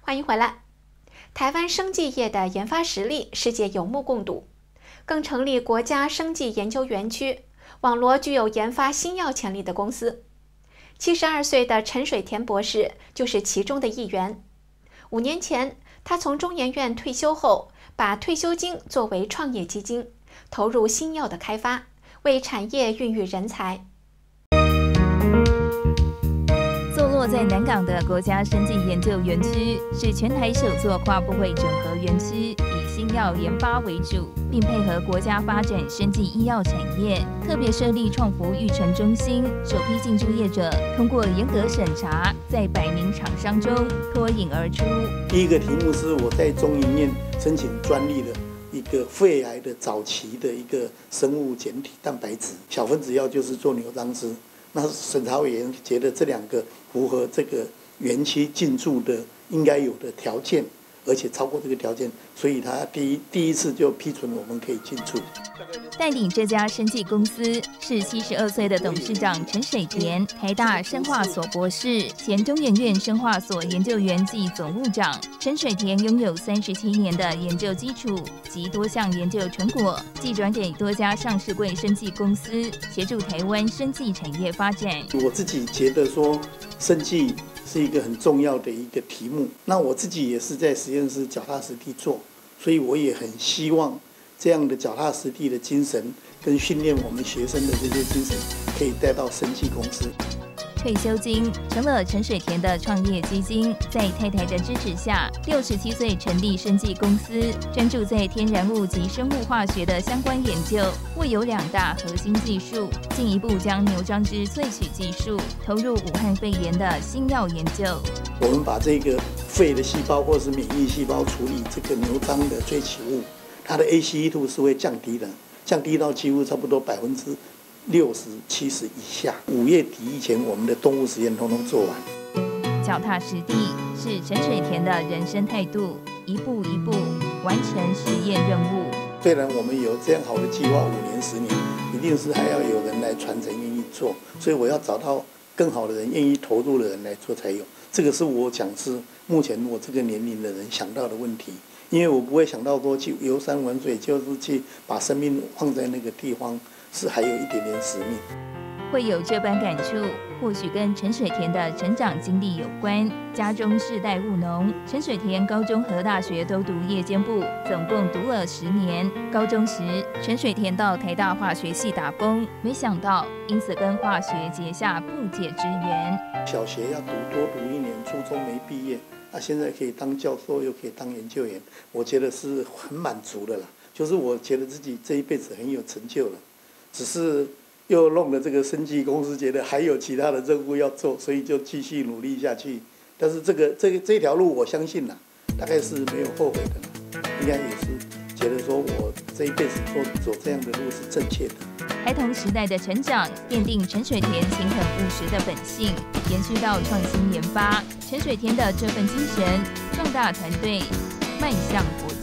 欢迎回来。台湾生技业的研发实力，世界有目共睹。更成立国家生技研究园区，网罗具有研发新药潜力的公司。72岁的陈水田博士就是其中的一员。5年前，他从中研院退休后，把退休金作为创业基金，投入新药的开发，为产业孕育人才。 坐落在南港的国家生技研究园区，是全台首座跨部会整合园区，以新药研发为主，并配合国家发展生技医药产业，特别设立创福育成中心，首批进驻业者通过严格审查，在100名厂商中脱颖而出。 第一个题目是我在中研院申请专利的一个肺癌的早期的一个生物简体蛋白质小分子药，就是做牛樟芝。那审查委员觉得这2个符合这个园区进驻的应该有的条件，而且超过这个条件，所以他第一次就批准我们可以进驻。 带领这家生技公司是72岁的董事长陈水田，台大生化所博士，前中研院生化所研究员暨总务长。陈水田拥有37年的研究基础及多项研究成果，寄转给多家上市柜生技公司，协助台湾生技产业发展。 我自己觉得说，生技是一个很重要的一个题目。那我自己也是在实验室脚踏实地做，所以我也很希望这样的脚踏实地的精神跟训练我们学生的这些精神，可以带到生技公司。 退休金成了陈水田的创业基金，在太太的支持下，67岁成立生技公司，专注在天然物及生物化学的相关研究，握有2大核心技术，进一步将牛樟芝萃取技术投入武汉肺炎的新药研究。 我们把这个肺的细胞或是免疫细胞处理这个牛樟的萃取物，它的 ACE2 是会降低的，降低到几乎差不多60%、70%以下。5月底以前，我们的动物实验统统做完。 脚踏实地是陈水田的人生态度，一步一步完成实验任务。 虽然我们有这样好的计划，5年、10年，一定是还要有人来传承，愿意做。所以我要找到更好的人，愿意投入的人来做才有。这个是我讲是目前我这个年龄的人想到的问题。因为我不会想到说去游山玩水，就是去把生命放在那个地方，是还有一点点使命。 会有这般感触，或许跟陈水田的成长经历有关。家中世代务农，陈水田高中和大学都读夜间部，总共读了10年。高中时，陈水田到台大化学系打工，没想到因此跟化学结下不解之缘。 小学要多读1年，初中没毕业。现在可以当教授，又可以当研究员，我觉得是很满足的啦。就是我觉得自己这一辈子很有成就了，只是又弄了这个生技公司，觉得还有其他的任务要做，所以就继续努力下去。但是这条路，我相信啦，大概是没有后悔的啦，应该也是觉得说我这一辈子走这样的路是正确的。 孩童时代的成长奠定陈水田勤恳务实的本性，延续到创新研发。陈水田的这份精神，壮大团队，迈向国